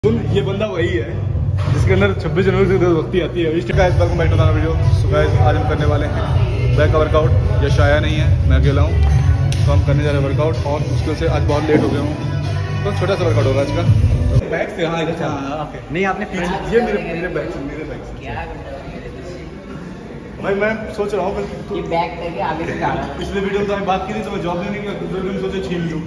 ये बंदा वही है जिसके अंदर 26 जनवरी से देशभक्ति आती है। Welcome back to the video. सुबह आज हम करने वाले हैं बैक का वर्कआउट। यश आया नहीं है, मैं अकेला हूँ, तो हम करने जा रहे हैं वर्कआउट। और मुश्किल से आज बहुत लेट हो गया हूँ, तो छोटा सा वर्कआउट होगा आज का। तो बैक से हाँ इधर नहीं, आपने ये मेरे बैक से भाई मैं सोच रहा हूँ पिछले वीडियो में तो हमें बात की थी, तो मैं जॉब लेने की सोचे छीन लूँ।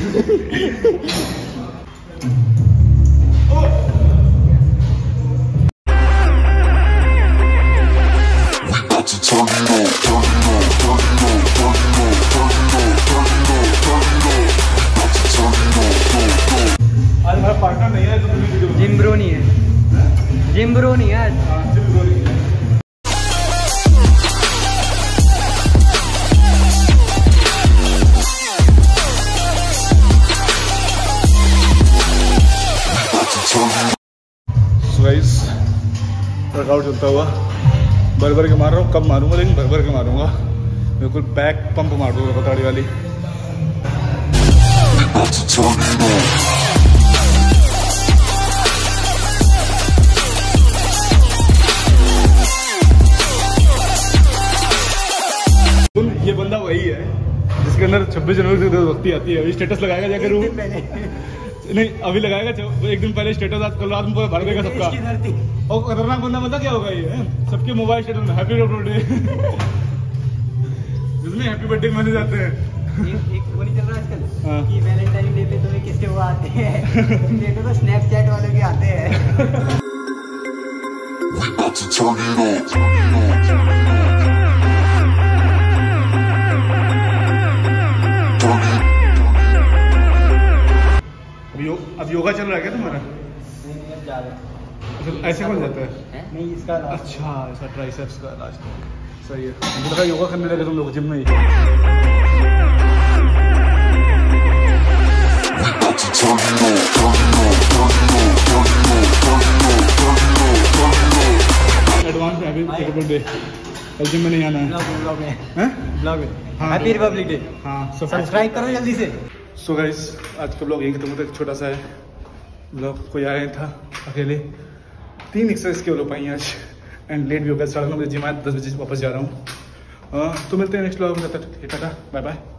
आज हमारा पार्टनर नहीं है, तो जिम ब्रो नहीं है, जिम ब्रो नहीं है आज। जिम ब्रो नहीं है। वर्कआउट चलता हुआ भर के मार रहा हूँ। कब मारूंगा लेकिन भर के मारूंगा, बिल्कुल बैक पंप मार दूंगा बताड़ी वाली। ये बंदा वही है जिसके अंदर 26 जनवरी से देशभक्ति आती है। अभी स्टेटस लगाएगा जाकर रूम नहीं, अभी लगाएगा एक दिन पहले स्टेटस, आज कल रात में पूरा भर देगा सबका। और खतरनाक बंदा क्या होगा ये, सबके मोबाइल स्टेटस में हैप्पी बर्थडे जिसमें हैप्पी बर्थडे मैसेज आते हैं। एक वो नहीं चल रहा आजकल कि वैलेंटाइन डे पे तुम्हें किसके वो आते हैं, देखो तो स्नैपचैट वालों के आते हैं। अब योगा चल रहा है क्या तुम्हारा? ऐसे कौन जाता है? नहीं इसका अच्छा, ऐसा ट्राइसेप्स का इलाज सही है। मुझे लगा योगा करने लगे तुम लोग जिम में ही। एडवांस में हैप्पी बर्थडे। कल जिम में नहीं आना है। ब्लॉग में हाँ, हैप्पी रिपब्लिक डे। हाँ, सब्सक्राइब करो जल्दी से। सो गाइस आज का ब्लॉग यही खत्म होता है। छोटा सा है ब्लॉग, कोई आया था अकेले। 3 एक्सरसाइज के हो पाई आज एंड लेट भी हो गया। 9:30 बजे जिम आया, 10 बजे वापस जा रहा हूँ। तो मिलते हैं नेक्स्ट ब्लॉग में। Tata bye bye.